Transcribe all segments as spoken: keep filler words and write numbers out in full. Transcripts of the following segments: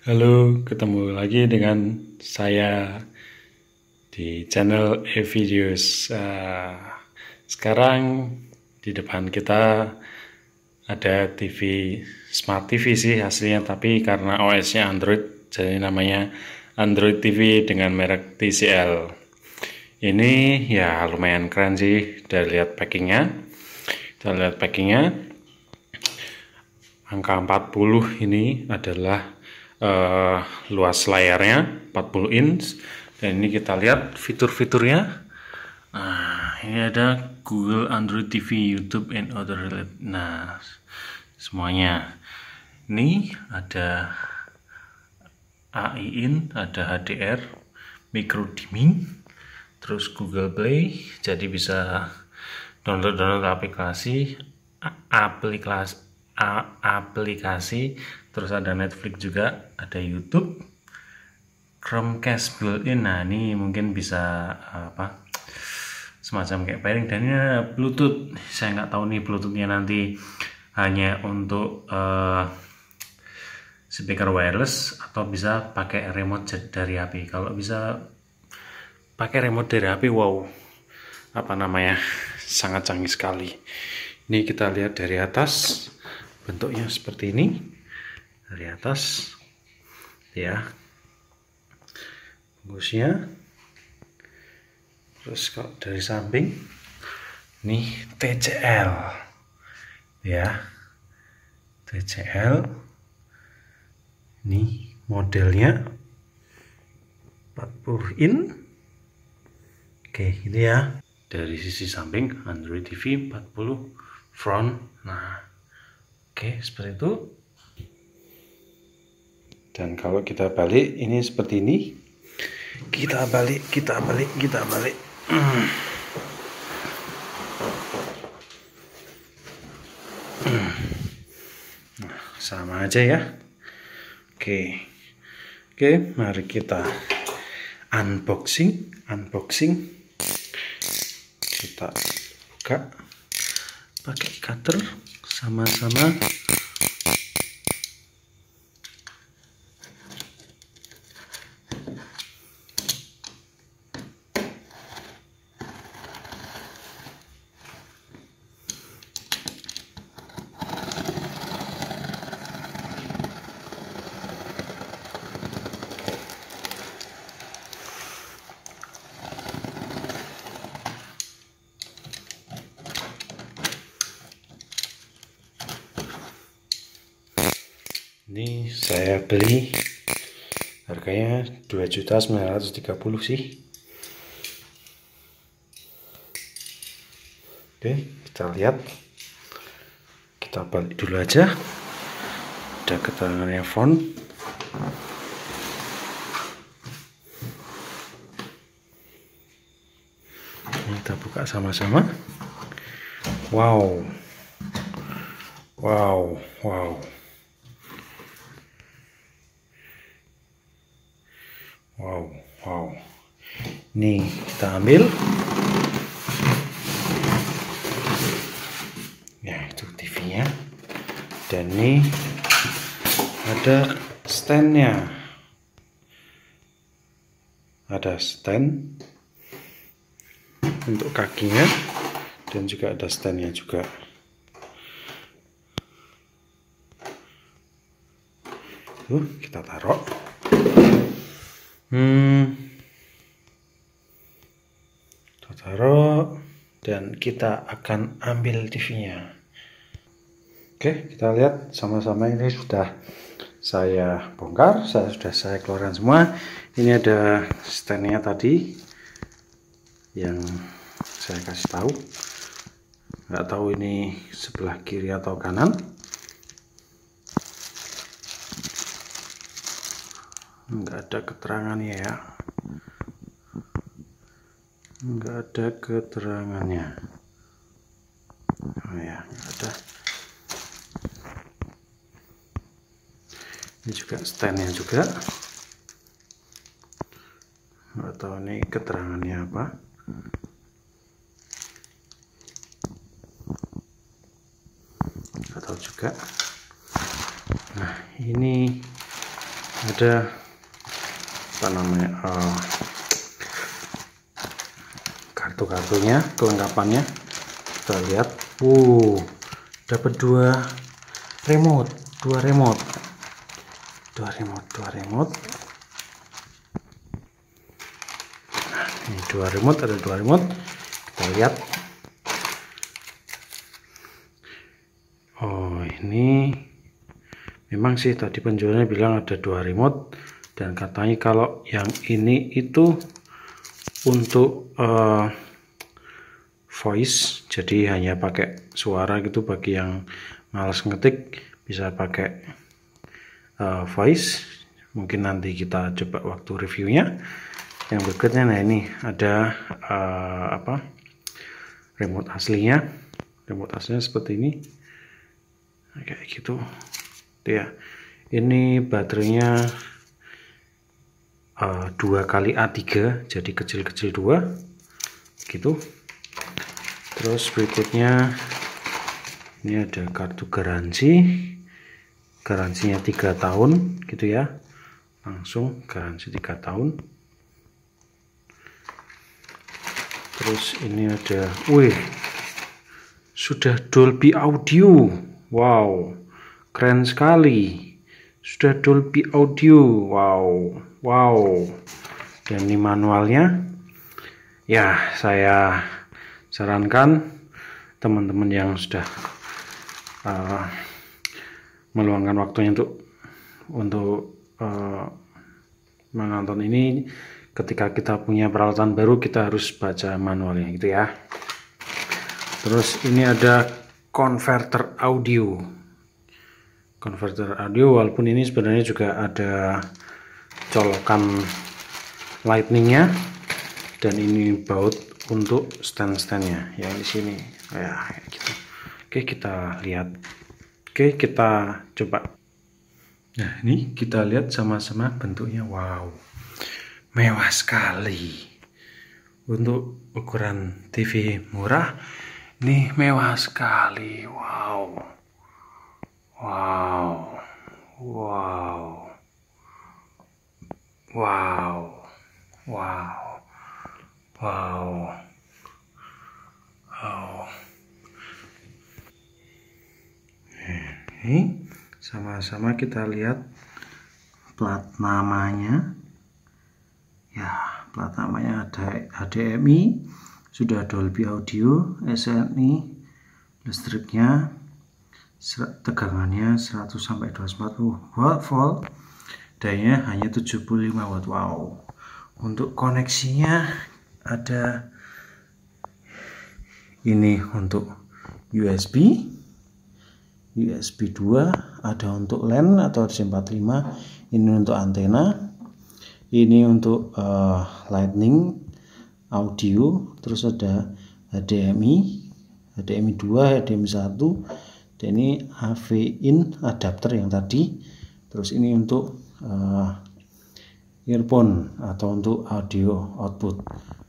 Halo, ketemu lagi dengan saya di channel E-Videos. Uh, sekarang di depan kita ada T V, Smart T V sih hasilnya, tapi karena O S-nya Android, jadi namanya Android T V dengan merek T C L. Ini ya lumayan keren sih, dari lihat packingnya. Kita lihat packingnya, angka empat puluh ini adalah Uh, luas layarnya empat puluh inch, dan ini kita lihat fitur-fiturnya. Nah, ini ada Google, Android T V, YouTube, and other related. Nah, semuanya ini ada A I in, ada H D R, micro dimming, terus Google Play, jadi bisa download-download aplikasi, aplikasi aplikasi terus ada Netflix juga, ada YouTube, Chromecast built-in. Nah, ini mungkin bisa apa semacam kayak pairing, dan ini Bluetooth. Saya nggak tahu nih Bluetoothnya nanti hanya untuk uh, speaker wireless atau bisa pakai remote dari H P. Kalau bisa pakai remote dari H P, wow, apa namanya, sangat canggih sekali. Ini kita lihat dari atas, bentuknya seperti ini dari atas ya, bungkusnya. Terus kalau dari samping ini T C L ya, T C L ini modelnya empat puluh inch. Oke, gitu ya. Dari sisi samping Android T V empat puluh front. Nah, oke, seperti itu. Dan kalau kita balik, ini seperti ini. Kita balik, kita balik, kita balik. Hmm. Hmm. Nah, sama aja ya. Oke, oke, mari kita unboxing, unboxing. Kita buka pakai cutter sama-sama. Ini saya beli harganya dua juta sembilan ratus tiga puluh sih. Oke, kita lihat. Kita balik dulu aja. Ada keterangannya font. Ini kita buka sama-sama. Wow. Wow, wow. Wow, wow. Nih, kita ambil. Ya, itu T V-nya. Dan ini ada stand-nya. Ada stand untuk kakinya, dan juga ada stand-nya juga. Tuh, kita taruh. Hmm, kita taruh, dan kita akan ambil T V-nya. Oke, kita lihat sama-sama. Ini sudah saya bongkar, saya sudah saya keluarkan semua. Ini ada stand-nya tadi yang saya kasih tahu. Nggak tahu ini sebelah kiri atau kanan. Nggak ada keterangannya ya. Nggak ada keterangannya. Oh ya, nggak ada. Ini juga stand-nya juga. Nggak tahu ini keterangannya apa. Nggak tahu juga. Nah, ini ada apa namanya uh, kartu-kartunya, kelengkapannya. Kita lihat, uh dapat dua remote, dua remote, dua remote, dua remote. Nah, ini dua remote, ada dua remote. Kita lihat. Oh, ini memang sih tadi penjualnya bilang ada dua remote, dan katanya kalau yang ini itu untuk uh, voice, jadi hanya pakai suara gitu. Bagi yang malas ngetik bisa pakai uh, voice. Mungkin nanti kita coba waktu reviewnya. Yang berikutnya, nah ini ada uh, apa remote aslinya. Remote aslinya seperti ini, nah, kayak gitu tuh ya. Ini baterainya uh, dua kali A tiga, jadi kecil-kecil dua gitu. Terus berikutnya ini ada kartu garansi, garansinya tiga tahun gitu ya, langsung garansi tiga tahun. Terus ini ada, wih, sudah Dolby Audio, wow, keren sekali, sudah Dolby Audio, wow, wow. Dan ini manualnya. Ya, saya sarankan teman-teman yang sudah uh, meluangkan waktunya untuk untuk uh, menonton ini, ketika kita punya peralatan baru kita harus baca manualnya gitu ya. Terus ini ada converter audio, converter audio, walaupun ini sebenarnya juga ada colokan lightningnya, dan ini baut untuk stand-standnya yang di sini ya gitu. Oke, kita lihat. Oke, kita coba. Nah, ini kita lihat sama-sama bentuknya. Wow, mewah sekali untuk ukuran T V murah. Ini mewah sekali. Wow, wow, wow, wow, wow. Wow, wow. Ini sama-sama kita lihat plat namanya. Ya, plat namanya ada H D M I, sudah Dolby Audio, S N I, listriknya, tegangannya seratus sampai dua ratus empat puluh volt, dayanya hanya tujuh puluh lima watt. Wow. Untuk koneksinya ada ini untuk U S B, U S B dua, ada untuk LAN atau R J empat puluh lima, ini untuk antena, ini untuk uh, lightning audio, terus ada H D M I, H D M I dua, H D M I satu, dan ini A V in adapter yang tadi. Terus ini untuk uh, earphone atau untuk audio output.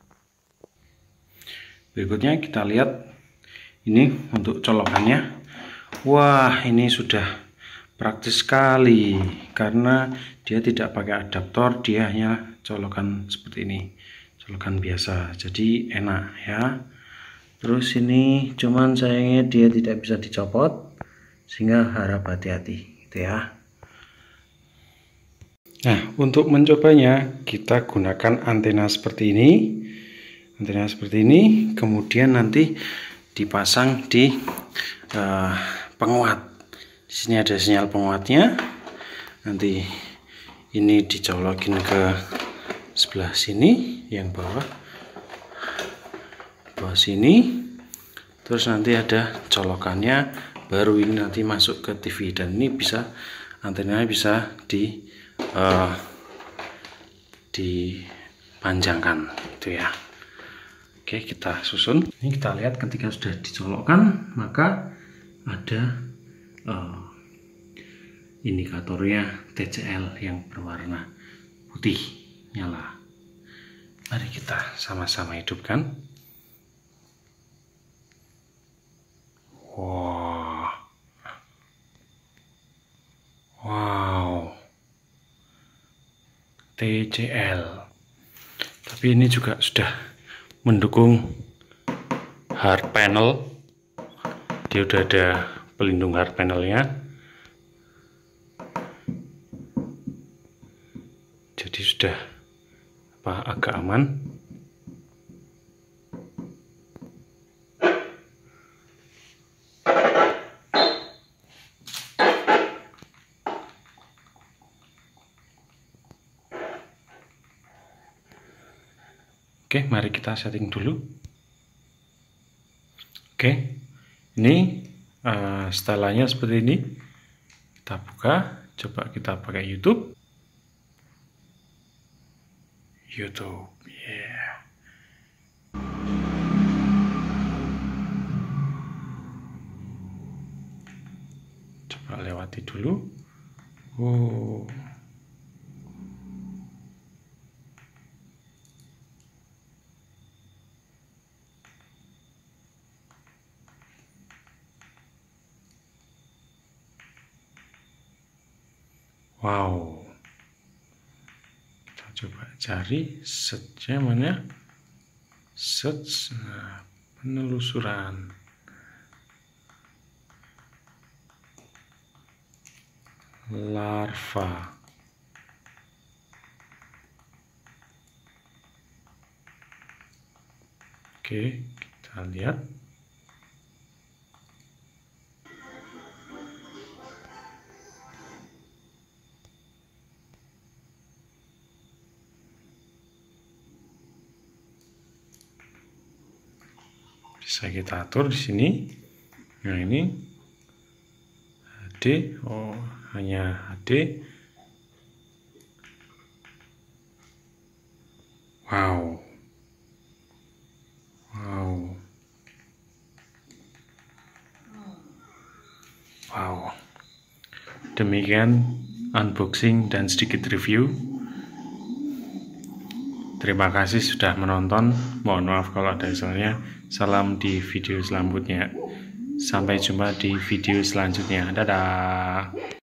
Berikutnya kita lihat ini untuk colokannya. Wah, ini sudah praktis sekali karena dia tidak pakai adaptor, dia hanya colokan seperti ini, colokan biasa, jadi enak ya. Terus ini cuman sayangnya dia tidak bisa dicopot, sehingga harap hati-hati gitu ya. Nah, untuk mencobanya kita gunakan antena seperti ini. Antena seperti ini, kemudian nanti dipasang di uh, penguat. Di sini ada sinyal penguatnya. Nanti ini dicolokin ke sebelah sini, yang bawah, bawah sini. Terus nanti ada colokannya, baru ini nanti masuk ke T V, dan ini bisa antenanya bisa di uh, dipanjangkan, gitu ya. Oke, kita susun. Ini kita lihat ketika sudah dicolokkan, maka ada uh, indikatornya T C L yang berwarna putih nyala. Mari kita sama-sama hidupkan. Wow, wow, T C L. Tapi ini juga sudah mendukung hard panel. Dia udah ada pelindung hard panelnya, jadi sudah apa agak aman. Oke, mari kita setting dulu. Oke, ini uh, setelannya seperti ini. Kita buka, coba kita pakai YouTube. YouTube, yeah. Coba lewati dulu. Oh. Wow, kita coba cari search-nya mana? Search, nah, penelusuran. Larva. Oke, kita lihat. Bisa kita atur di sini. Nah, ini H D, oh hanya H D. Wow. Wow. Wow. Demikian unboxing dan sedikit review. Terima kasih sudah menonton. Mohon maaf kalau ada salahnya. Salam di video selanjutnya. Sampai jumpa di video selanjutnya. Dadah.